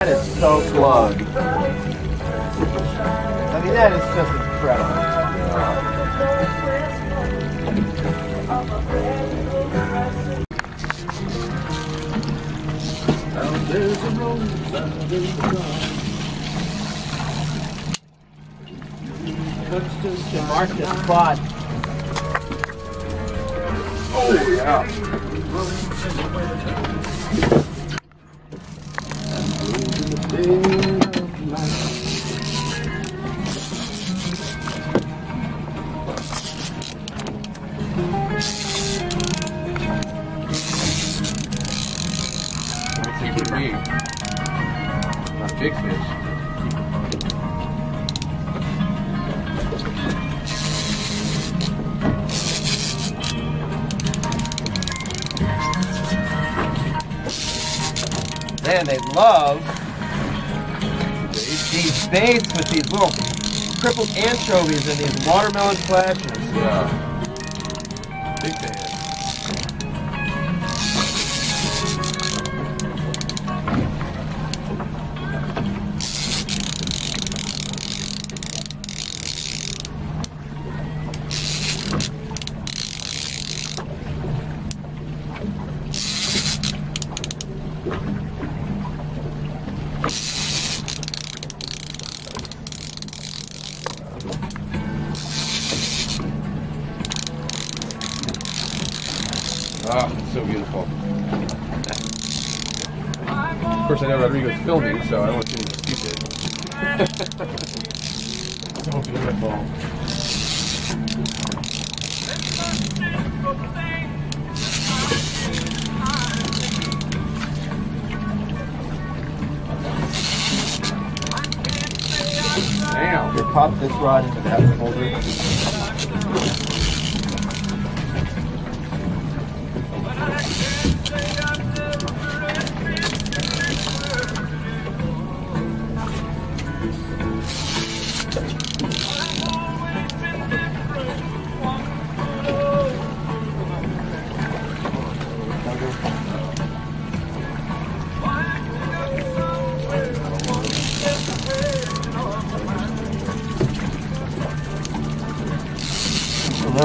That is so slugged. I mean, that is just incredible. There's a rose, there's a To mark the spot. oh, yeah. That's a good meat. Not big fish. Man, they love these baits with these little crippled anchovies and these watermelon flashes. Yeah. Big fan. Ah, it's so beautiful. Of course, I know Rodrigo's filming, so I don't want you to be stupid. So beautiful. Damn. You pop this rod into that holder. No.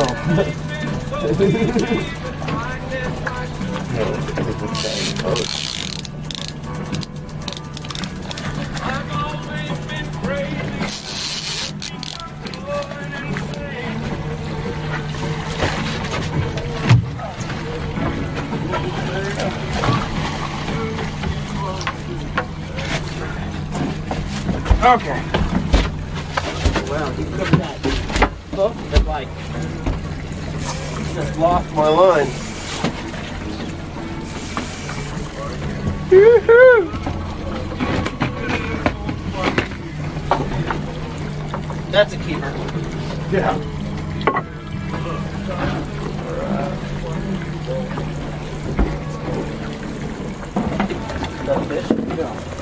Okay. Wow, you took that hook that like just lost my line. That's a keeper. Yeah. Is that a fish? Yeah.